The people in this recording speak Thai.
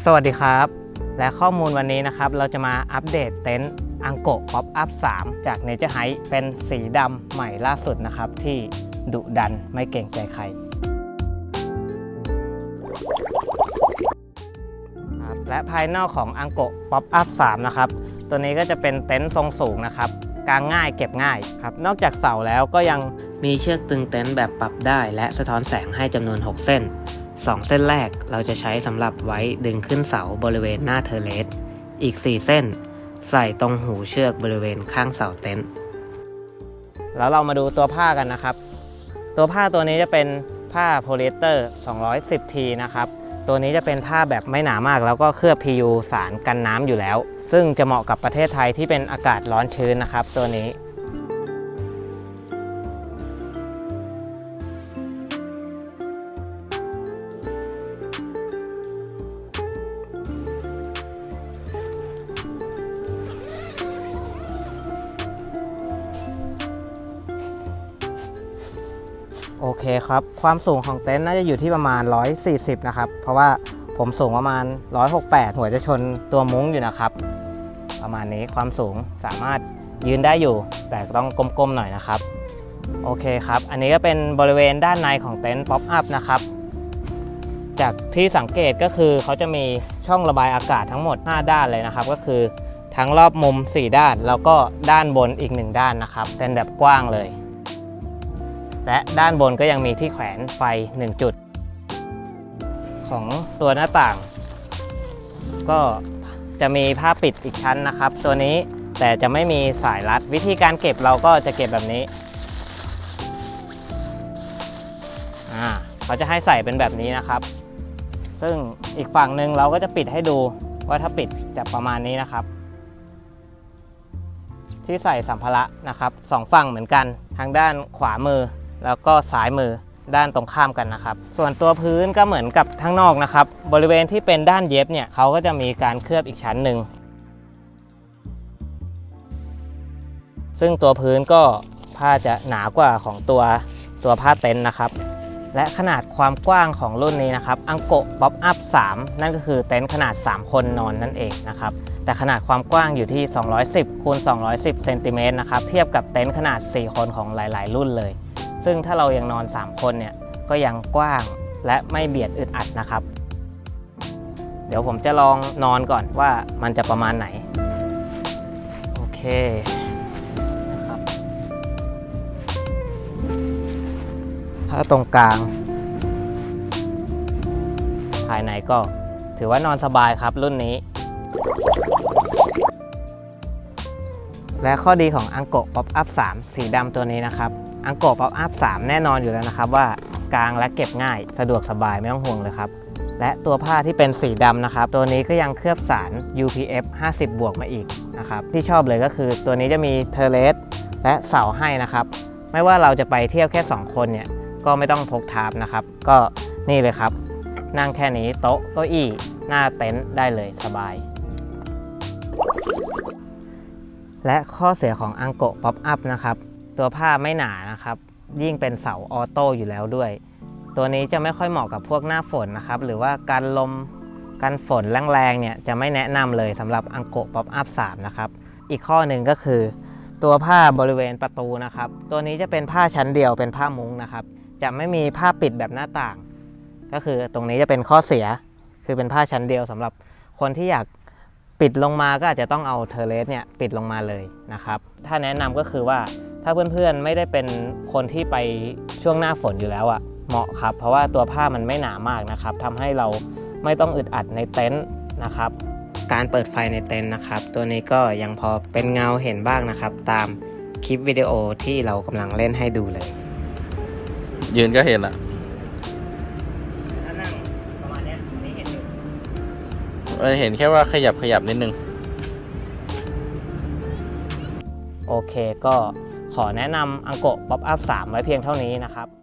สวัสดีครับและข้อมูลวันนี้นะครับเราจะมาอัปเดตเต็นท์อังโกะป๊อปอัพ3จาก Nature Hike เป็นสีดำใหม่ล่าสุดนะครับที่ดุดันไม่เกรงใจใครและภายนอกของอังโกะป๊อปอัพ3นะครับตัวนี้ก็จะเป็นเต็นท์ทรงสูงนะครับกางง่ายเก็บง่ายครับนอกจากเสาแล้วก็ยังมีเชือกตึงเต็นท์แบบปรับได้และสะท้อนแสงให้จำนวน6เส้น2 เส้นแรกเราจะใช้สำหรับไว้ดึงขึ้นเสาบริเวณหน้าเทอร์เลสอีก4เส้นใส่ตรงหูเชือกบริเวณข้างเสาเต็นท์แล้วเรามาดูตัวผ้ากันนะครับตัวผ้าตัวนี้จะเป็นผ้าโพลีเอสเตอร์ 210T นะครับตัวนี้จะเป็นผ้าแบบไม่หนามากแล้วก็เคลือบ PU สารกันน้ำอยู่แล้วซึ่งจะเหมาะกับประเทศไทยที่เป็นอากาศร้อนชื้นนะครับตัวนี้โอเคครับความสูงของเต็นท์น่าจะอยู่ที่ประมาณ140นะครับเพราะว่าผมสูงประมาณ168หัวจะชนตัวมุ้งอยู่นะครับประมาณนี้ความสูงสามารถยืนได้อยู่แต่ต้องก้มๆหน่อยนะครับโอเคครับอันนี้ก็เป็นบริเวณด้านในของเต็นท์ป๊อปอัพนะครับจากที่สังเกตก็คือเขาจะมีช่องระบายอากาศทั้งหมด5ด้านเลยนะครับก็คือทั้งรอบมุม4ด้านแล้วก็ด้านบนอีก1ด้านนะครับเป็นแบบกว้างเลยและด้านบนก็ยังมีที่แขวนไฟ1จุดของตัวหน้าต่างก็จะมีผ้าปิดอีกชั้นนะครับตัวนี้แต่จะไม่มีสายรัดวิธีการเก็บเราก็จะเก็บแบบนี้เขาจะให้ใส่เป็นแบบนี้นะครับซึ่งอีกฝั่งหนึ่งเราก็จะปิดให้ดูว่าถ้าปิดจะประมาณนี้นะครับที่ใส่สัมภาระนะครับ2ฝั่งเหมือนกันทางด้านขวามือแล้วก็ซ้ายมือด้านตรงข้ามกันนะครับส่วนตัวพื้นก็เหมือนกับข้างนอกนะครับบริเวณที่เป็นด้านเย็บเนี่ยเขาก็จะมีการเคลือบอีกชั้นหนึ่งซึ่งตัวพื้นก็ผ้าจะหนากว่าของตัวผ้าเต็นท์นะครับและขนาดความกว้างของรุ่นนี้นะครับอังโกะป๊อปอัพ3นั่นก็คือเต็นท์ขนาด3คนนอนนั่นเองนะครับแต่ขนาดความกว้างอยู่ที่210คูณ210เซนติเมตรนะครับเทียบกับเต็นท์ขนาด4คนของหลายๆรุ่นเลยซึ่งถ้าเรายังนอน3คนเนี่ยก็ยังกว้างและไม่เบียดอึดอัดนะครับเดี๋ยวผมจะลองนอนก่อนว่ามันจะประมาณไหนโอเคนะครับถ้าตรงกลางภายในก็ถือว่านอนสบายครับรุ่นนี้และข้อดีของอังโกะป๊อปอัพ3สีดำตัวนี้นะครับอังโกะป๊อปอัพ3แน่นอนอยู่แล้วนะครับว่ากางและเก็บง่ายสะดวกสบายไม่ต้องห่วงเลยครับและตัวผ้าที่เป็นสีดำนะครับตัวนี้ก็ยังเคลือบสาร UPF 50 บวกมาอีกนะครับที่ชอบเลยก็คือตัวนี้จะมีเทอร์เลสและเสาให้นะครับไม่ว่าเราจะไปเที่ยวแค่2คนเนี่ยก็ไม่ต้องพกทาร์ปนะครับก็นี่เลยครับนั่งแค่นี้โต๊ะเก้าอี้หน้าเต็นท์ได้เลยสบายและข้อเสียของอังโกะป๊อปอัพนะครับตัวผ้าไม่หนานะครับยิ่งเป็นเสาออโต้อยู่แล้วด้วยตัวนี้จะไม่ค่อยเหมาะกับพวกหน้าฝนนะครับหรือว่าการลมกันฝนแรงๆเนี่ยจะไม่แนะนำเลยสำหรับอังโกะป๊อปอัพ3นะครับอีกข้อหนึ่งก็คือตัวผ้าบริเวณประตูนะครับตัวนี้จะเป็นผ้าชั้นเดียวเป็นผ้ามุ้งนะครับจะไม่มีผ้าปิดแบบหน้าต่างก็คือตรงนี้จะเป็นข้อเสียคือเป็นผ้าชั้นเดียวสำหรับคนที่อยากปิดลงมาก็อาจจะต้องเอาเทอร์เลสเนี่ยปิดลงมาเลยนะครับถ้าแนะนำก็คือว่าถ้าเพื่อนๆไม่ได้เป็นคนที่ไปช่วงหน้าฝนอยู่แล้วอ่ะเหมาะครับเพราะว่าตัวผ้ามันไม่หนามากนะครับทำให้เราไม่ต้องอึดอัดในเต็นท์นะครับการเปิดไฟในเต็นท์นะครับตัวนี้ก็ยังพอเป็นเงาเห็นบ้างนะครับตามคลิปวิดีโอที่เรากำลังเล่นให้ดูเลยยืนก็เห็นละถ้านั่งประมาณนี้ไม่เห็นอยู่เห็นแค่ว่าขยับนิดนึงโอเคก็ขอแนะนำอังโกะป๊อปอัพ3ไว้เพียงเท่านี้นะครับ